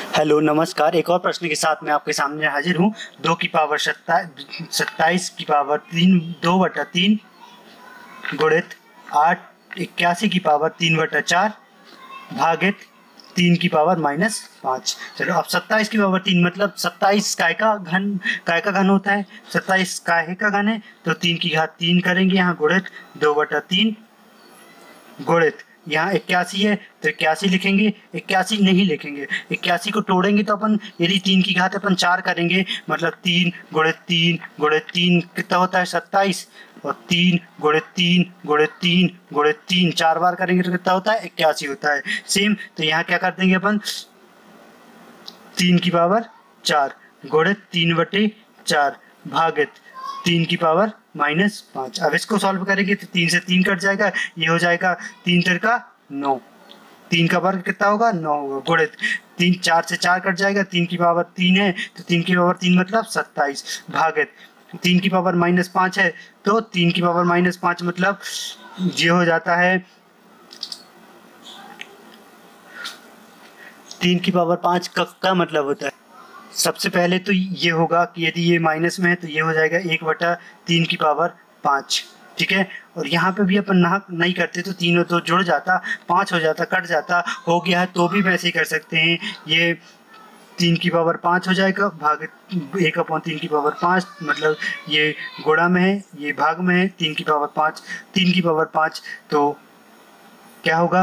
Hello नमस्कार। एक और प्रश्न के साथ मैं आपके सामने हाजिर हूँ। 2 की पावर 27 की पावर 3 2/3 गुणित 8 81 की पावर 3/4 भागित 3 की पावर -5। चलो अब 27 की पावर 3 मतलब 27 काय का घन होता है। 27 काय का घन है तो 3 की घात 3 करेंगे यहाँ गुणित 2/3 गुणित यहाँ 81 है तो 81 लिखेंगे। 81 नहीं लिखेंगे, 81 को तोड़ेंगे तो अपन यदि 3 की घात अपन 4 करेंगे मतलब 3 गुणित 3 गुणित 3 कितना होता है 27 और 3 गुणित 3 गुणित 3 गुणित 3 4 बार करेंगे तो कितना होता है 81 होता है। सेम तो यहाँ क्या कर देंगे अपन 3 की पावर 4 गुणित 3/4 भागित 3 की पावर -5। अब इसको सॉल्व करेंगे तो 3 से 3 कट जाएगा, ये हो जाएगा 3 तिरका 9। 3 का वर्ग कितना होगा 9 होगा गुणित 3 4 से 4 कट जाएगा, 3 की पावर 3 है तो 3 की पावर 3 मतलब 27 भागित 3 की पावर -5 है तो 3 की पावर -5 मतलब ये हो जाता है 3 की पावर 5 का मतलब होता है। सबसे पहले तो ये होगा कि यदि ये माइनस में है तो ये हो जाएगा 1/3 की पावर 5, ठीक है। और यहाँ पे भी अपन नहीं करते तो 3 और 2 जुड़ जाता, 5 हो जाता, कट जाता, हो गया है तो भी वैसे ही कर सकते हैं। ये 3 की पावर 5 हो जाएगा भागित 1/3 की पावर 5 मतलब ये गुणा में है, ये भाग में है 3 की पावर 5। 3 की पावर 5 तो क्या होगा,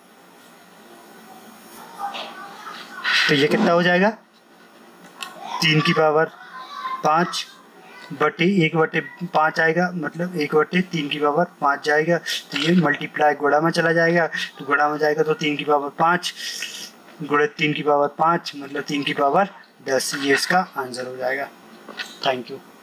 तो ये कितना हो जाएगा 3 की पावर 5 बटे 1/5 आएगा मतलब 1/3 की पावर 5 जाएगा तो ये मल्टीप्लाई गुणा में चला जाएगा तो गुणा में जाएगा तो 3 की पावर 5 गुणित 3 की पावर 5 मतलब 3 की पावर 10। ये इसका आंसर हो जाएगा। Thank you.